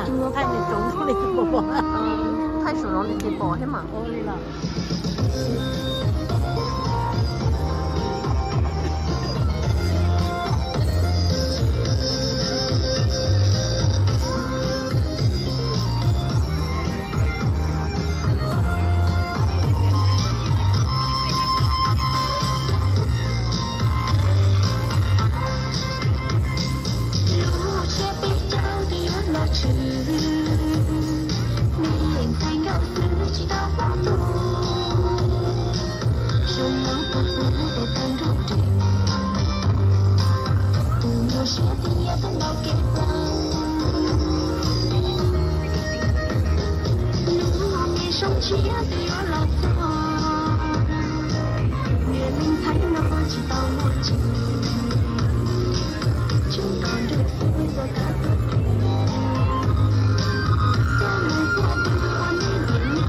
thay người trống không đi bỏ thay số nó đi bỏ hết mà ôi là chia theo lòng gió người mình thấy nó chỉ tao một chiều chúng còn được vui rồi cả cuộc cho người qua đưa như biển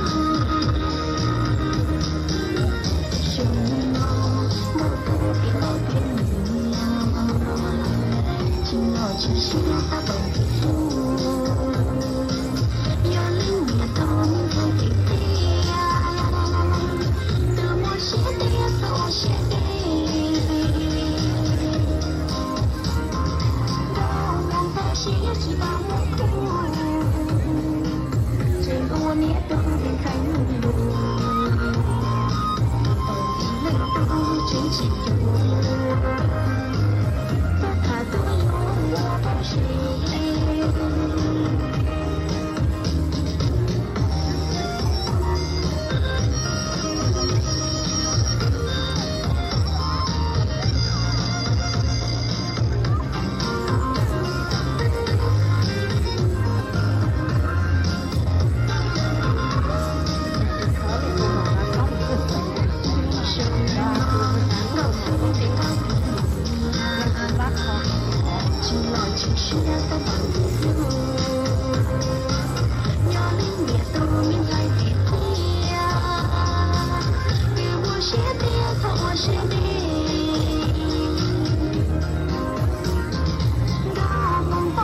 chúng nó một câu tiếng nói tiếng chỉ nói chỉ xin ta bằng tình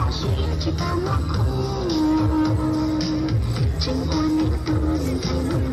Hãy subscribe cho kênh Ghiền Mì Gõ để không bỏ lỡ những video hấp dẫn.